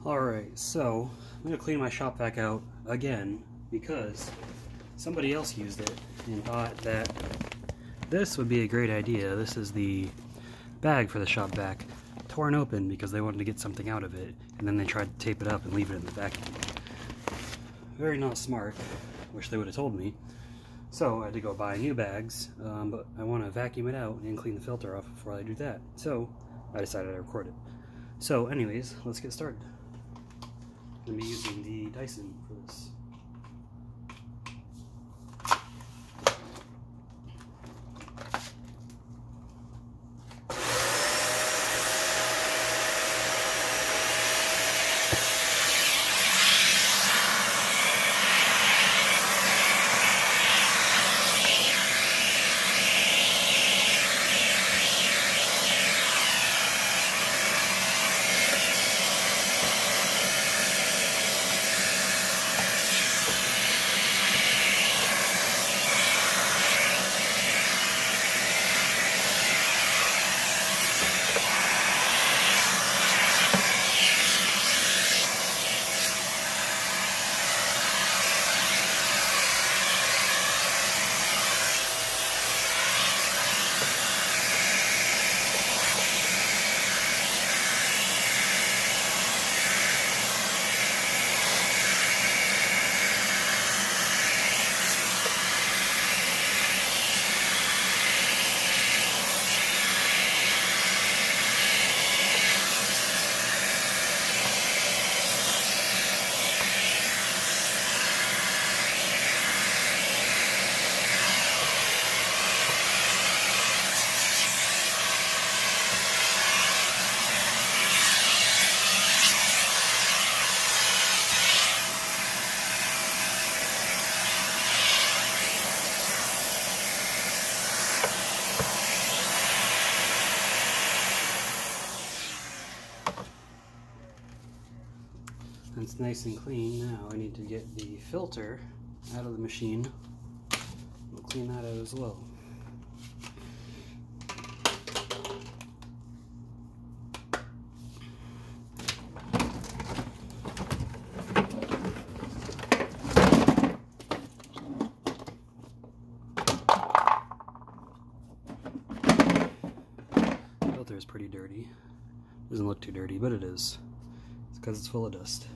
Alright, so I'm going to clean my shop vac out again because somebody else used it and thought that this would be a great idea. This is the bag for the shop vac, torn open because they wanted to get something out of it, and then they tried to tape it up and leave it in the vacuum. Very not smart. Wish they would have told me. So I had to go buy new bags, but I want to vacuum it out and clean the filter off before I do that. So I decided to record it. So anyways, let's get started. I'm going to be using the Dyson for this. It's nice and clean. Now I need to get the filter out of the machine. We'll clean that out as well. The filter is pretty dirty. Doesn't look too dirty, but it is. It's because it's full of dust.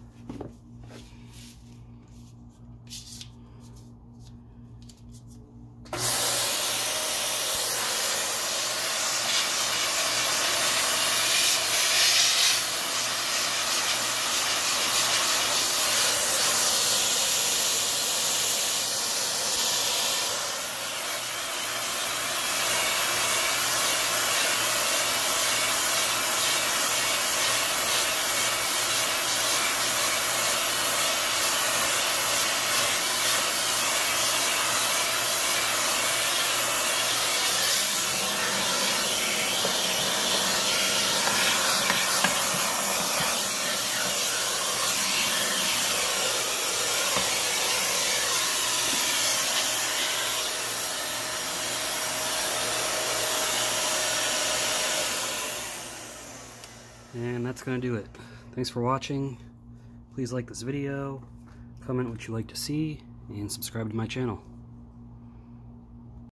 And that's going to do it. Thanks for watching. Please like this video, comment what you'd like to see, and subscribe to my channel.